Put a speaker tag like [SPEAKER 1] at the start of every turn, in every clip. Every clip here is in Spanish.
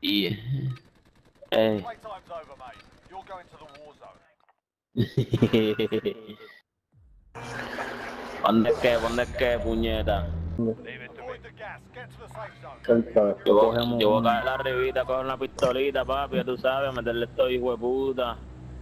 [SPEAKER 1] Yeah.
[SPEAKER 2] Playtime's over, mate. You're going to the war zone.
[SPEAKER 1] ¿Dónde es que, puñeta?
[SPEAKER 2] Avoid the gas. Get to the safe zone.
[SPEAKER 1] Yo voy a caer la revista con una pistolita, papi, ya tú sabes, a meterle esto, hijo de puta.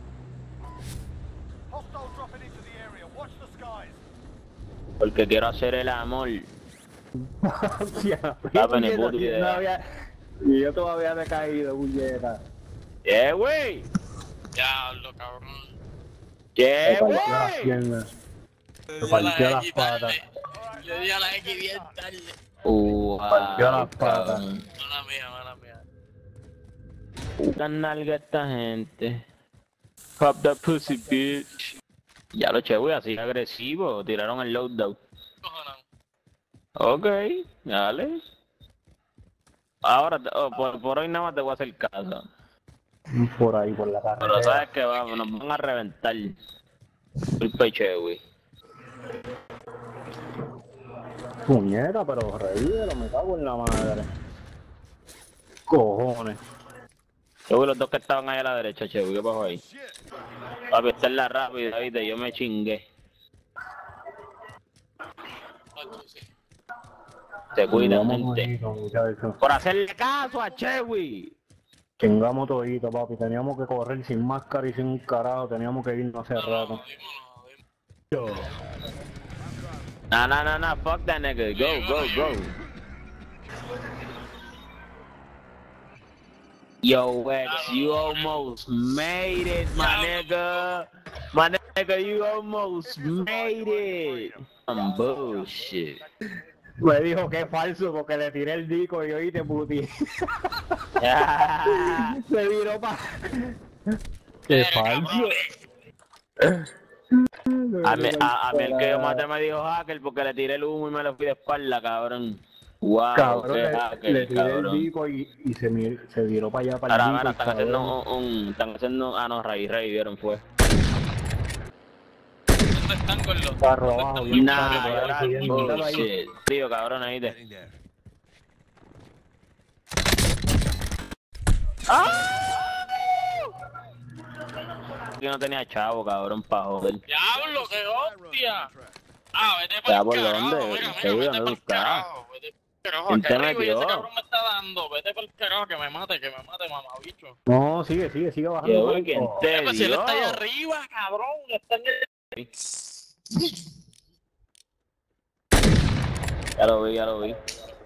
[SPEAKER 2] Hostiles dropping into the area. Watch the skies.
[SPEAKER 1] Porque quiero hacer el amor.
[SPEAKER 3] Hostia,
[SPEAKER 1] Papi, ni puta idea.
[SPEAKER 3] Y yo todavía me he caído, puñeta.
[SPEAKER 1] ¿Qué, güey?
[SPEAKER 4] Diablo, cabrón.
[SPEAKER 1] ¿Qué,
[SPEAKER 3] Me
[SPEAKER 1] güey?
[SPEAKER 3] partió las piernas.
[SPEAKER 4] Le
[SPEAKER 3] Me
[SPEAKER 4] di a la
[SPEAKER 3] partió las
[SPEAKER 4] X
[SPEAKER 3] patas.
[SPEAKER 4] tarde. Le di a la X bien tarde.
[SPEAKER 3] Partió las patas.
[SPEAKER 4] Mala mía, mala mía.
[SPEAKER 1] Puta nalga esta gente. Pop the pussy, bitch. Ya lo chevo, así agresivo. Tiraron el loadout.
[SPEAKER 4] Cojonado.
[SPEAKER 1] Ok, dale. Ahora, por hoy nada más te voy a hacer caso.
[SPEAKER 3] Por ahí, por la carretera.
[SPEAKER 1] Pero sabes que vamos, nos van a reventar. El Chewy.
[SPEAKER 3] Puñeta, pero revívelo, me cago en la madre. Cojones.
[SPEAKER 1] Yo vi los dos que estaban ahí a la derecha, Chewy, ¿qué pasó ahí? Papi, esta es la rápida, ¿viste? Yo me chingué. Se cuidan, gente. Por hacerle caso a Chewy.
[SPEAKER 3] Chingamos todito, papi. Teníamos que correr sin máscara y sin un carajo. Teníamos que irnos hace rato.
[SPEAKER 1] Nah, fuck that nigga. Go. Yo, X, you almost made it, my nigga. My nigga, you almost made it. Some bullshit.
[SPEAKER 3] Me dijo que es falso porque le tiré el disco y oíste, puti. Se viró pa... ¡Qué falso!
[SPEAKER 1] A mí el que yo maté me dijo hacker porque le tiré el humo y me lo fui de espalda, cabrón. Wow,
[SPEAKER 3] Cabrón,
[SPEAKER 1] qué
[SPEAKER 3] le
[SPEAKER 1] hacker,
[SPEAKER 3] tiré
[SPEAKER 1] cabrón.
[SPEAKER 3] el disco y se viró para allá, para el
[SPEAKER 1] Ahora,
[SPEAKER 3] disco.
[SPEAKER 1] están haciendo, no, Rey, vieron, fue.
[SPEAKER 4] ¿Dónde están con los?
[SPEAKER 3] Carro abajo, bien
[SPEAKER 1] Nah,
[SPEAKER 3] tarde, por ahí,
[SPEAKER 1] era
[SPEAKER 3] siguiendo.
[SPEAKER 1] bullshit. Tío, cabrón, ahí te. Yo no tenía chavo, cabrón, pa' joder.
[SPEAKER 4] ¡Diablo, qué hostia! Ah, vete
[SPEAKER 1] ¿Ya
[SPEAKER 4] para
[SPEAKER 1] por
[SPEAKER 4] el carajo,
[SPEAKER 1] dónde?
[SPEAKER 4] mira,
[SPEAKER 1] ¿Qué,
[SPEAKER 4] vete
[SPEAKER 1] dónde
[SPEAKER 4] para
[SPEAKER 1] tú
[SPEAKER 4] el
[SPEAKER 1] estás?
[SPEAKER 4] carajo, vete para el carajo.
[SPEAKER 1] ¿Quién te
[SPEAKER 4] Acá arriba y ese
[SPEAKER 1] metió?
[SPEAKER 4] cabrón me está dando, vete para el carajo, que me mate, mamabicho.
[SPEAKER 3] No, sigue bajando.
[SPEAKER 1] ¿Qué,
[SPEAKER 3] por
[SPEAKER 1] güey?
[SPEAKER 3] ahí.
[SPEAKER 1] ¿Quién
[SPEAKER 3] Oh.
[SPEAKER 1] te
[SPEAKER 4] Pues si él
[SPEAKER 1] dio?
[SPEAKER 4] está ahí arriba, cabrón, está en el...
[SPEAKER 1] Ya lo vi.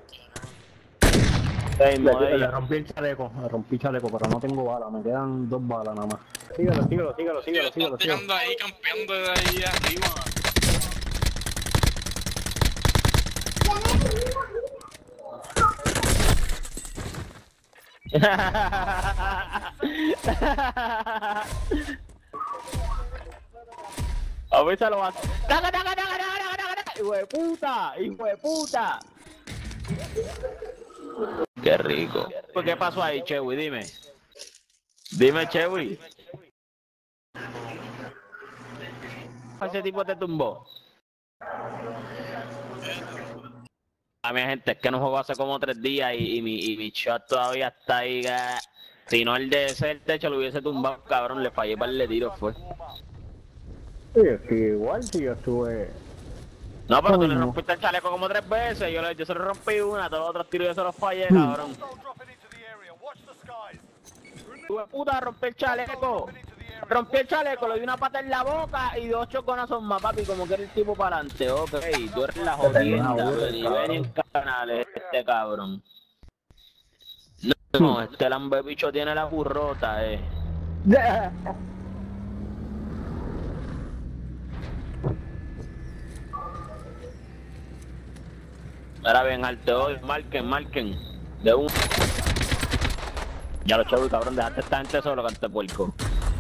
[SPEAKER 3] Le rompí el chaleco, pero no tengo balas, me quedan 2 balas nada más. Síguelo.
[SPEAKER 4] Están tirando ahí, campeando de ahí arriba.
[SPEAKER 1] A ver, se lo va. ¡Taca! ¡Hijo de puta! Qué rico. ¿Qué pasó ahí, Chewy? Dime, Chewy. ¿Ese tipo te tumbó? A mi gente, es que no juego hace como 3 días y mi shot todavía está ahí. Si no el de ese techo lo hubiese tumbado, cabrón, le fallé para el tiro, fue.
[SPEAKER 3] Sí, igual, tío, estuve...
[SPEAKER 1] No, pero tú le rompiste el chaleco como 3 veces, yo se lo rompí una, todos los otros tiros yo se los fallé, cabrón.
[SPEAKER 2] Hostile dropping into the area. Watch the skies.
[SPEAKER 1] ¡Tu puta, rompí el chaleco! Rompí el chaleco, le di una pata en la boca y 2 choconazos más, papi, como que era el tipo para adelante, ok, tú eres la jodienda, ven en canales este cabrón. No, este lambe bicho tiene la burrota, Ahora bien, alto hoy, marquen. De un... Ya lo chavos, cabrón, dejaste esta gente solo, cante puerco.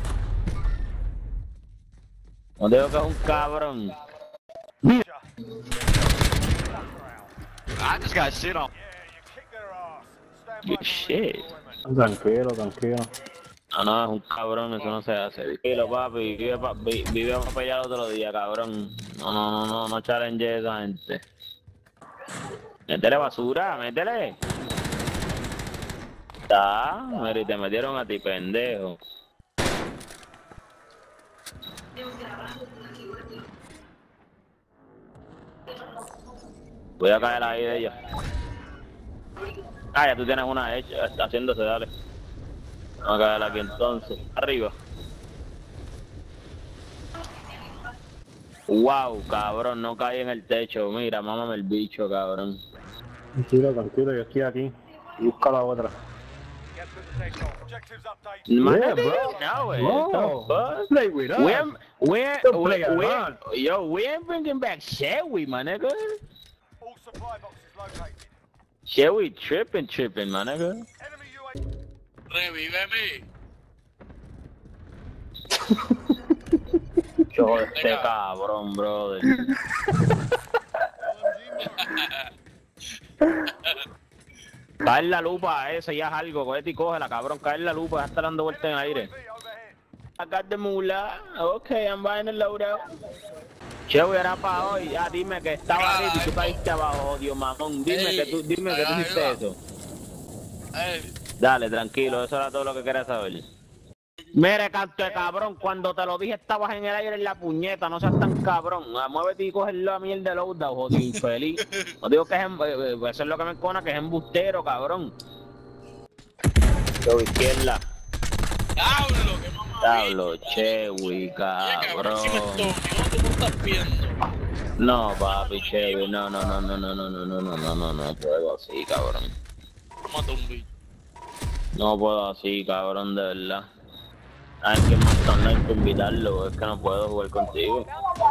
[SPEAKER 1] No digo que es un cabrón.
[SPEAKER 4] I just got shit on.
[SPEAKER 2] Yeah, you kick their ass. Stand
[SPEAKER 1] Good
[SPEAKER 2] by for
[SPEAKER 1] shit.
[SPEAKER 2] redeployment.
[SPEAKER 3] Tranquilo.
[SPEAKER 1] No, es un cabrón, eso no se hace. Tranquilo, papi, vive para pelear otro día, cabrón. No challenge a esa gente. Métele basura, métele. está. Mira, y te metieron a ti, pendejo. Voy a caer ahí de ella. Ah, ya tú tienes una hecha, está haciéndose, dale. Vamos a caer aquí entonces. Arriba. Wow, cabrón, no caí en el techo. Mira, mámame el bicho, cabrón.
[SPEAKER 3] Tranquilo, yo estoy aquí. Busca la otra.
[SPEAKER 2] Get to the sector. Objectives update.
[SPEAKER 1] Man,
[SPEAKER 3] bro.
[SPEAKER 1] no, way.
[SPEAKER 3] Bro,
[SPEAKER 1] What the fuck?
[SPEAKER 3] play with us.
[SPEAKER 1] We ain't bringing back Sherry, my nigga.
[SPEAKER 2] All supply boxes located.
[SPEAKER 1] Sherry tripping, my nigga.
[SPEAKER 2] Enemy UAV.
[SPEAKER 4] Revíveme.
[SPEAKER 1] Yo, este cabrón, brother. Cae la lupa esa, ya es algo, cógete y cógela, cabrón, cae la lupa, ya está dando vueltas en el aire. I got the mula, okay, I'm buying the loadout. Chevo, era para hoy, ya dime que estaba arriba y tú caíste abajo, Dios mamón, dime que tú hiciste eso. Dale, tranquilo, eso era todo lo que quería saber. Mire, canto de cabrón, cuando te lo dije estabas en el aire en la puñeta, no seas tan cabrón. Muévete y coge la mierda de loadout, jodido infeliz. No digo que es eso es lo que me encona, que es embustero, cabrón. Yo, izquierda.
[SPEAKER 4] ¡Diablo, qué mamá!
[SPEAKER 1] Diablo, Chewy, cabrón.
[SPEAKER 4] Si me estoy, tú no estás viendo.
[SPEAKER 1] No, papi, Chewy, no puedo así, cabrón.
[SPEAKER 4] Mata un bicho.
[SPEAKER 1] No puedo así, cabrón, de verdad. Hay que más online para invitarlo, es que no puedo jugar contigo.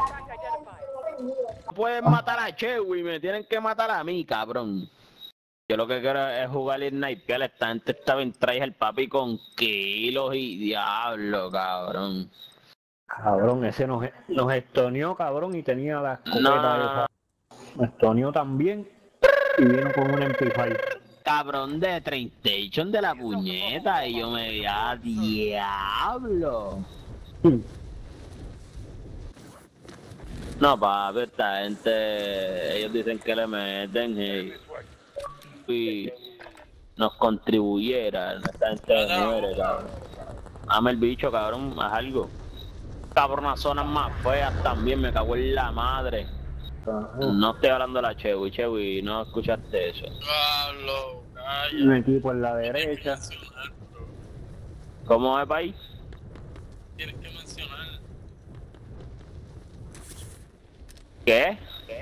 [SPEAKER 1] No pueden matar a Chewy, me tienen que matar a mí, cabrón. Yo lo que quiero es jugar el sniper, esta gente estaba en traje el papi con kilos y diablo, cabrón.
[SPEAKER 3] Cabrón, ese nos estoneó, cabrón, y tenía la escopeta
[SPEAKER 1] No.
[SPEAKER 3] esa. Nos estoneó también y vino con un MP5.
[SPEAKER 1] Cabrón de 30 de la puñeta y yo me vi a diablo. No, papi, esta gente, ellos dicen que le meten y nos contribuyera, esta gente muere, cabrón. Ame el bicho, cabrón, haz algo. Cabronas zonas más feas también, me cago en la madre. No estoy hablando de la Chewy, no escuchaste eso.
[SPEAKER 4] Diablo, calla.
[SPEAKER 3] Un equipo en la derecha.
[SPEAKER 1] ¿Cómo es, país?
[SPEAKER 4] Tienes que mencionar.
[SPEAKER 1] ¿Qué?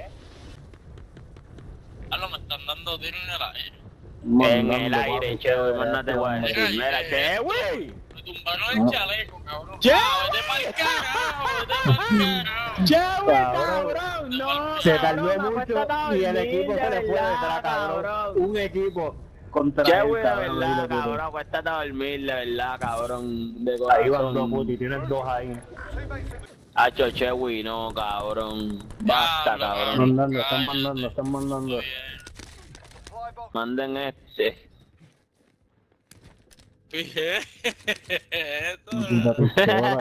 [SPEAKER 4] Diablo, me están dando tiro en el aire.
[SPEAKER 1] En el aire, Chewy, más no te voy a decir. Mira, Chewy.
[SPEAKER 4] Me tumbaron el chaleco, cabrón.
[SPEAKER 1] ¡Chewy!
[SPEAKER 4] Vete pa'l carajo, vete pa'l carajo.
[SPEAKER 1] Chewy,
[SPEAKER 3] Cabrón.
[SPEAKER 1] cabrón, no.
[SPEAKER 3] Se tardó
[SPEAKER 1] cabrón,
[SPEAKER 3] mucho
[SPEAKER 1] acuéstate a
[SPEAKER 3] y el
[SPEAKER 1] dormir,
[SPEAKER 3] equipo
[SPEAKER 1] de
[SPEAKER 3] se le fue
[SPEAKER 1] verdad,
[SPEAKER 3] detrás, cabrón. Un equipo contra
[SPEAKER 1] Chewy,
[SPEAKER 3] él,
[SPEAKER 1] de
[SPEAKER 3] cabrón.
[SPEAKER 1] verdad, cabrón, acuéstate a dormir, de verdad, cabrón, de
[SPEAKER 3] Ahí van dos
[SPEAKER 1] corazón.
[SPEAKER 3] putos y tienes dos ahí.
[SPEAKER 2] Teammates in the
[SPEAKER 1] Hacho, Chewy, no, cabrón. Basta,
[SPEAKER 4] Diablo,
[SPEAKER 1] cabrón.
[SPEAKER 3] Están mandando.
[SPEAKER 2] supply box.
[SPEAKER 1] Manden este.
[SPEAKER 4] ¿Qué es esto?
[SPEAKER 3] Quita tu pistola.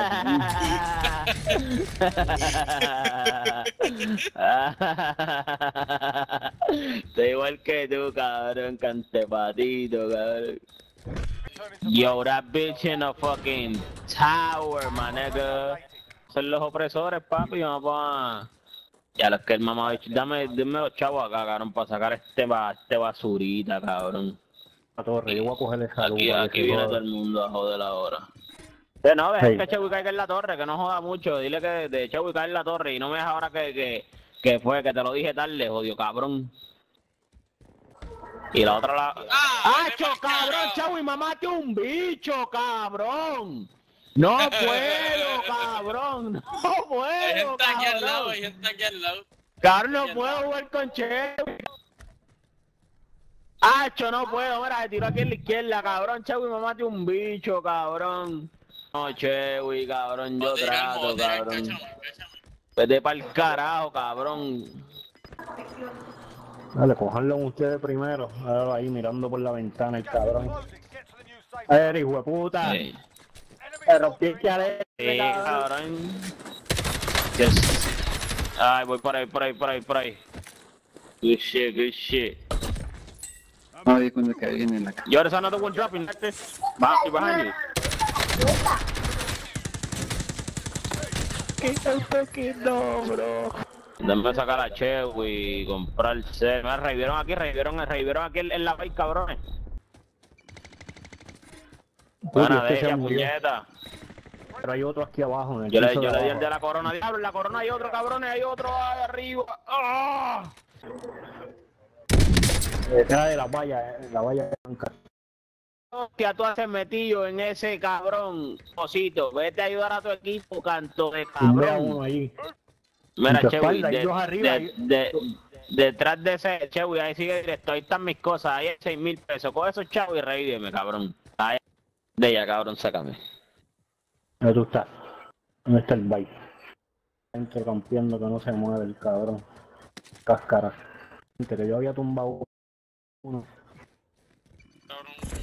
[SPEAKER 1] Estoy igual que tú, cabrón, cantepatito, cabrón. Yo, that bitch in a fucking tower, my nigga. Son los opresores, papi, vamos a... Ya, los que el mamá... Dame los chavos acá, cabrón, para sacar este basurita, cabrón.
[SPEAKER 3] La torre, yo voy a cogerle esa luz.
[SPEAKER 1] Aquí viene todo el mundo a joder ahora. No, deja que Chewy caiga en la torre, que no joda mucho. Dile que de Chewy cae en la torre y no me dejes ahora que fue, que te lo dije tarde, jodido cabrón. Y la otra la... ¡Acho, cabrón, Chewy, mamate un bicho, cabrón! ¡No puedo, cabrón! ¡No puedo,
[SPEAKER 4] Hay gente aquí al lado,
[SPEAKER 1] cabrón!
[SPEAKER 4] hay gente aquí al lado.
[SPEAKER 1] Cabrón, no puedo jugar con Chewy. ¡Acho, no puedo! Mira, se tiró aquí en la izquierda, cabrón. Chewy, mamate un bicho, cabrón. No, Chewy, cabrón, yo trato, cabrón. Vete pa'l carajo, cabrón.
[SPEAKER 3] Dale, cojanlo ustedes primero. Ahora ahí mirando por la ventana el cabrón.
[SPEAKER 2] Closing. Get to the new safe zone.
[SPEAKER 3] Eres hijo de puta.
[SPEAKER 1] Sí,
[SPEAKER 3] Te rompí el chaleco,
[SPEAKER 1] sí,
[SPEAKER 3] cabrón.
[SPEAKER 1] cabrón. Yes. Ay, voy por ahí. Good shit.
[SPEAKER 5] No me di cuenta que alguien en la casa.
[SPEAKER 1] You're another one dropping like this. Behind you. ¿Qué no, bro? Déjame sacar la Chew y comprarse. Me revivieron aquí en la país, cabrones. Buena de ella, puñeta.
[SPEAKER 3] Pero hay otro aquí abajo en el
[SPEAKER 1] Yo le
[SPEAKER 3] piso
[SPEAKER 1] di
[SPEAKER 3] de
[SPEAKER 1] el de la corona. Diablo, en la corona hay otro, cabrones, hay otro ahí arriba. ¡Ah!
[SPEAKER 3] detrás de la valla blanca.
[SPEAKER 1] Hostia, tú has metido en ese cabrón, cosito. Vete a ayudar a tu equipo, canto de
[SPEAKER 3] Tumbé a
[SPEAKER 1] cabrón.
[SPEAKER 3] uno ahí.
[SPEAKER 1] Mira,
[SPEAKER 3] En tu
[SPEAKER 1] Chewy,
[SPEAKER 3] espalda, hay dos arriba,
[SPEAKER 1] detrás de ese Chewy, ahí sigue directo, ahí están mis cosas, ahí hay 6,000 pesos. Coge esos chavos y revíveme, cabrón. Ahí. De ella, cabrón, sácame.
[SPEAKER 3] ¿Dónde tú estás? ¿Dónde está el bike? Gente rompiendo que no se mueve el cabrón. Cáscara. Gente, que yo había tumbado uno.
[SPEAKER 4] Cabrón.